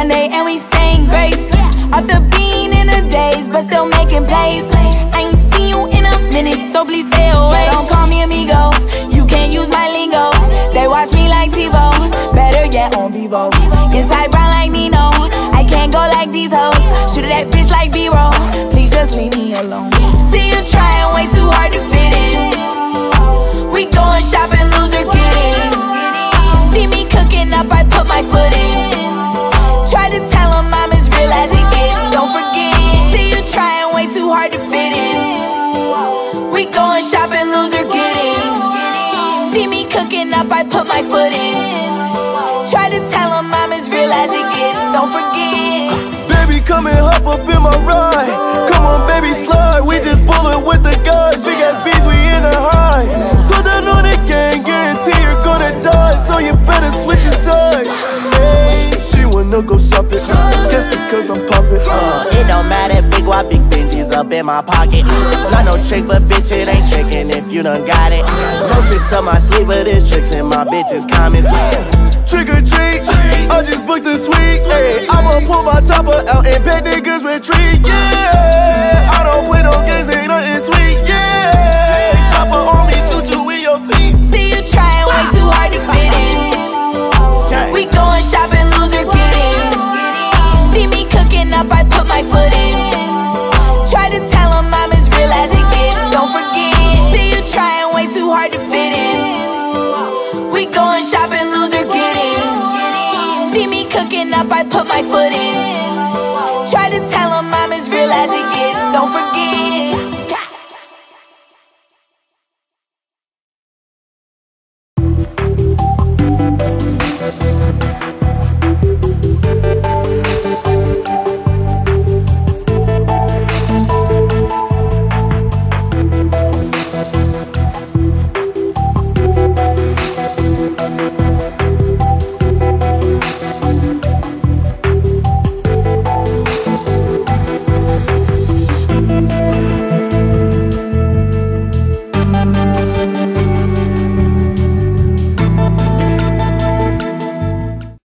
Sunday and we saying grace. Off the bean in a daze, but still making plays. I ain't seen you in a minute, so please stay away. Don't call me amigo, you can't use my lingo. They watch me like TiVo, better yet on Vevo. Inside brown like Nino, I can't go like these hoes. Shoot that bitch like B-roll, please just leave me alone. See you trying way too hard to fit in. We goin shoppin, loser get in. See me cooking up, I put my foot in. Try to tell them I'm as real as it gets, don't forget. See you trying way too hard to fit in. We goin shoppin, loser get in. See me cooking up, I put my foot in. Try to tell them I'm as real as it gets, don't forget. Baby, come and hop up in my ride. Come on, baby, slide. We just pullin' with the guys. Big ass beats, we in a high. Put down on the gang, guarantee you're gonna die. So you better switch your sides. Hey, she wanna go shopping. Guess it's cause I'm poppin'. It don't matter, big why big Benji's up in my pocket. Not no trick, but bitch, it ain't trickin' if you done got it. No tricks up my sleeve, but there's tricks in my bitch's comments. Trick or treat, I just booked a suite. Ay, I'ma pull my chopper out and pet niggas retreat. Yeah, I don't play no games, ain't nothing sweet. Yeah, chopper on me, shoot you with your teeth. See you trying way too hard to fit in. We goin shoppin, loser get in. See me cooking up, I put my foot in. Try to tell them I'm as real as it gets, don't forget. See you trying way too hard to fit in. We goin shoppin, loser get in. See me cooking up, I put my foot in. Try to tell them I'm as real as it gets, don't forget.